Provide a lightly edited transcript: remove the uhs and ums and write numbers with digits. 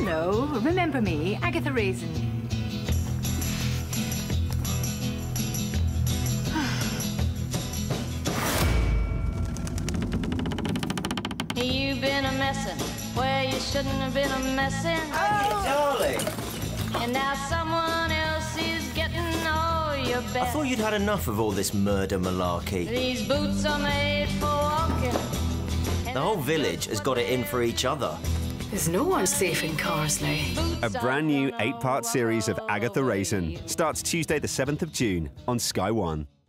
Hello, remember me, Agatha Raisin. You've been a messin' where you shouldn't have been a messin'. Oh, darling! And now someone else is getting all your best. I thought you'd had enough of all this murder malarkey. These boots are made for walking. The whole village has got it in for each other. There's no one safe in Carsely. A brand new 8-part series of Agatha Raisin starts Tuesday the 7th of June on Sky One.